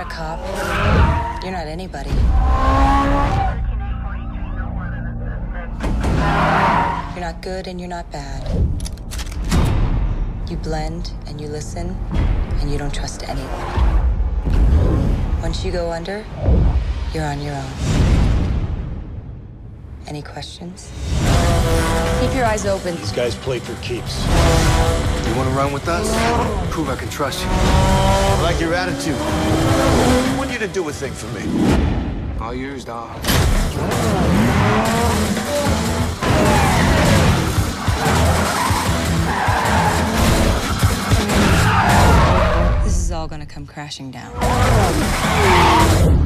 not a cop. You're not anybody. You're not good and you're not bad. You blend and you listen and you don't trust anyone. Once you go under, you're on your own. Any questions? Keep your eyes open. These guys play for keeps. You want to run with us? Prove I can trust you. I like your attitude. I want you to do a thing for me. All yours, dog. This is all gonna come crashing down.